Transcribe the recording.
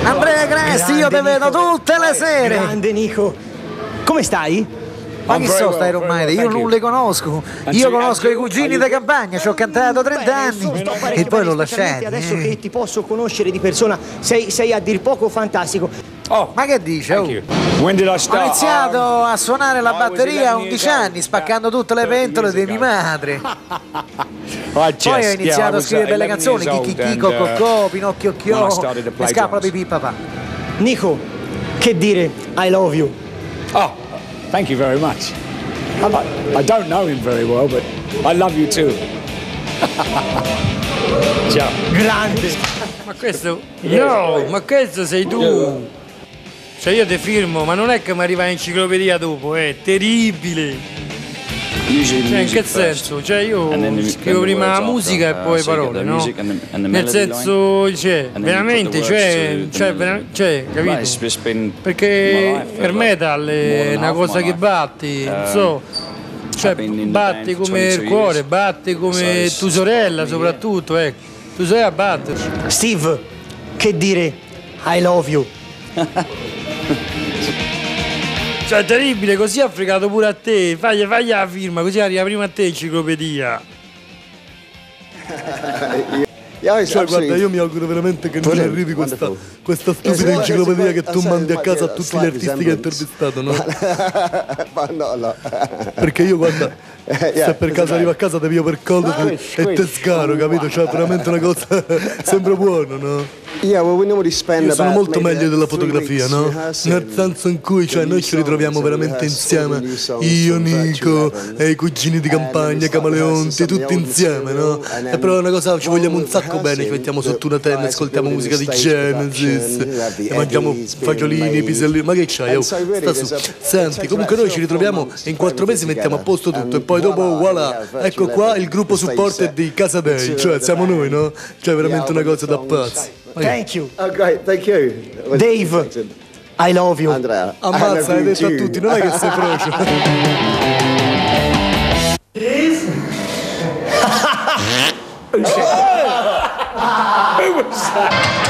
Andrea Cresti, io ti vedo tutte le sere. Grande Nico. Come stai? Ma chi so stai ormai? Io non li conosco. Io conosco i cugini di campagna, ci ho cantato 30 anni e poi l'ho lasciato. Adesso che ti posso conoscere di persona, sei a dir poco fantastico. Oh, ma che dice? Oh. Ho iniziato a suonare la batteria a 11 anni, spaccando tutte le pentole di mia madre. Poi ho iniziato a scrivere belle canzoni, Chicchi Cococò, Pinocchio Chiò, e Scappa Pipì Papà. Nico, che dire I love you? Oh, thank you very much. I don't know him very well, but I love you too. Ciao. Grande. Ma questo... No, ma questo sei tu. Cioè io ti firmo, ma non è che mi arriva l'enciclopedia dopo, è terribile. Cioè, in che senso? Cioè io scrivo prima la musica e poi le parole, no? Nel senso, cioè, veramente, capito? Perché il metal è una cosa che batti, non so, cioè batti come il cuore, batti come tua sorella soprattutto, ecco. Tu sai a battere. Steve, che dire I love you? Cioè è terribile, così ha fregato pure a te. Fagli la firma, così arriva prima a te l'enciclopedia. Cioè, guarda, io mi auguro veramente che non arrivi questa stupida enciclopedia che tu mandi a casa a tutti gli artisti che hai intervistato, no? No. Perché io, guarda, se per caso arrivo a casa ti piglio per collo e te scaro, capito? Cioè, veramente una cosa sembra buona, no? Io sono molto meglio della fotografia, no? Nel senso in cui, cioè, noi ci ritroviamo veramente insieme, io, Nico e i cugini di campagna, Camaleonti, tutti insieme, no? E però è una cosa, ci vogliamo un sacco bene, ci mettiamo sotto una tenda, ascoltiamo musica di Genesis, e mangiamo fagiolini, pisellini, ma che c'hai? Oh, sta su. Senti, comunque noi ci ritroviamo e in 4 mesi mettiamo a posto tutto e poi dopo, voilà, ecco qua il gruppo supporter di Casa Dei, cioè siamo noi, no? Cioè veramente una cosa da pazzi. Thank you. Oh, great, thank you. Dave, I love you. Andrea. Ammazza, hai detto a tutti, non è che sei frocio.